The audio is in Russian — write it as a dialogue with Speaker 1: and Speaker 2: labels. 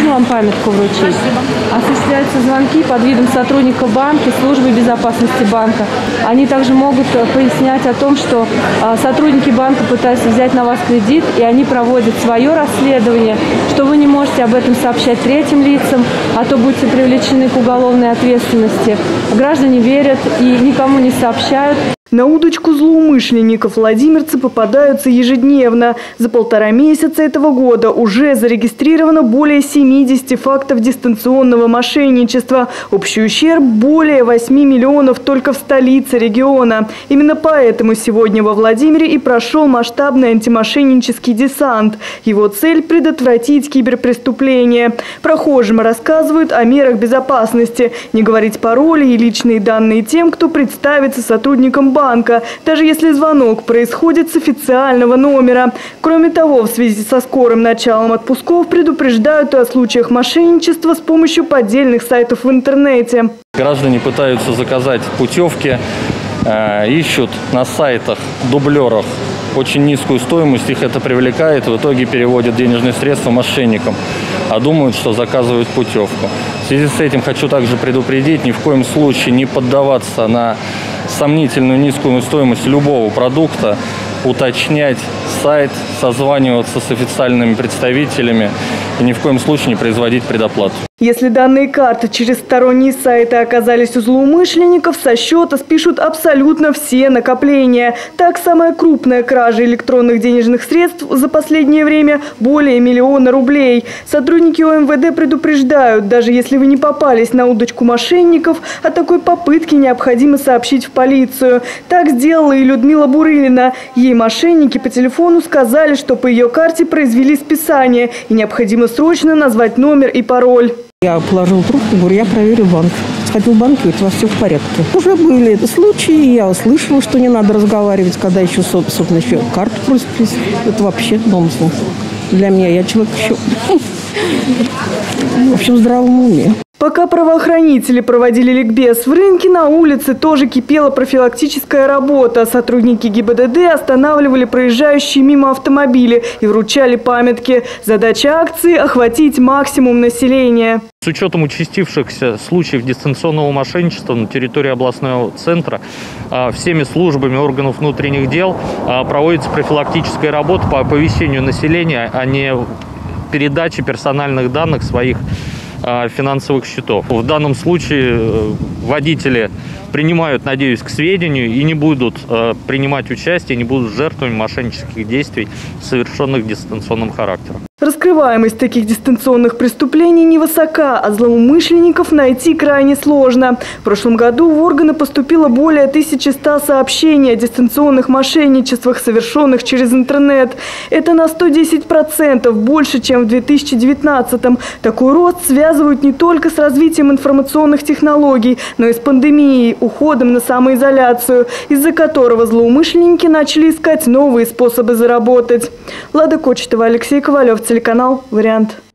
Speaker 1: Можно вам памятку вручить?
Speaker 2: Спасибо.
Speaker 1: Осуществляются звонки под видом сотрудника банка, службы безопасности банка. Они также могут пояснять о том, что сотрудники банка пытаются взять на вас кредит, и они проводят свое расследование, что вы не можете об этом сообщать третьим лицам, а то будете привлечены к уголовной ответственности. Граждане верят и никому не сообщают.
Speaker 3: На удочку злоумышленников владимирцы попадаются ежедневно. За 1,5 месяца этого года уже зарегистрировано более 70 фактов дистанционного мошенничества. Общий ущерб более 8 миллионов только в столице региона. Именно поэтому сегодня во Владимире и прошел масштабный антимошеннический десант. Его цель – предотвратить киберпреступления. Прохожим рассказывают о мерах безопасности. Не говорить пароли и личные данные тем, кто представится сотрудником банка, даже если звонок происходит с официального номера. Кроме того, в связи со скорым началом отпусков предупреждают о случаях мошенничества с помощью поддельных сайтов в интернете.
Speaker 4: Граждане пытаются заказать путевки, ищут на сайтах, дублерах очень низкую стоимость, их это привлекает, в итоге переводят денежные средства мошенникам, а думают, что заказывают путевку. В связи с этим хочу также предупредить, ни в коем случае не поддаваться на сомнительную низкую стоимость любого продукта, уточнять сайт, созваниваться с официальными представителями и ни в коем случае не производить предоплату.
Speaker 3: Если данные карты через сторонние сайты оказались у злоумышленников, со счета спишут абсолютно все накопления. Так, самая крупная кража электронных денежных средств за последнее время – более 1 миллиона рублей. Сотрудники ОМВД предупреждают, даже если вы не попались на удочку мошенников, о такой попытке необходимо сообщить в полицию. Так сделала и Людмила Бурылина. Ей мошенники по телефону сказали, что по ее карте произвели списание и необходимо срочно назвать номер и пароль.
Speaker 5: Я положил трубку, говорю, я проверю банк. Сходил в банк, говорит, у вас все в порядке. Уже были случаи, я услышала, что не надо разговаривать, когда еще, собственно, еще карту просят. Это вообще домысл. Для меня я человек еще, в общем, в здравом уме.
Speaker 3: Пока правоохранители проводили ликбез в рынке, на улице тоже кипела профилактическая работа. Сотрудники ГИБДД останавливали проезжающие мимо автомобили и вручали памятки. Задача акции – охватить максимум населения.
Speaker 6: С учетом участившихся случаев дистанционного мошенничества на территории областного центра всеми службами органов внутренних дел проводится профилактическая работа по оповещению населения о не передаче персональных данных своих финансовых счетов. В данном случае водители принимают, надеюсь, к сведению и не будут принимать участие, не будут жертвами мошеннических действий, совершенных дистанционным характером.
Speaker 3: Раскрываемость таких дистанционных преступлений невысока, а злоумышленников найти крайне сложно. В прошлом году в органы поступило более 1100 сообщений о дистанционных мошенничествах, совершенных через интернет. Это на 110% больше, чем в 2019-м. Такой рост связывают не только с развитием информационных технологий, но и с пандемией, уходом на самоизоляцию, из-за которого злоумышленники начали искать новые способы заработать. Лада Кочетова, Алексей Ковалев, телеканал «Вариант».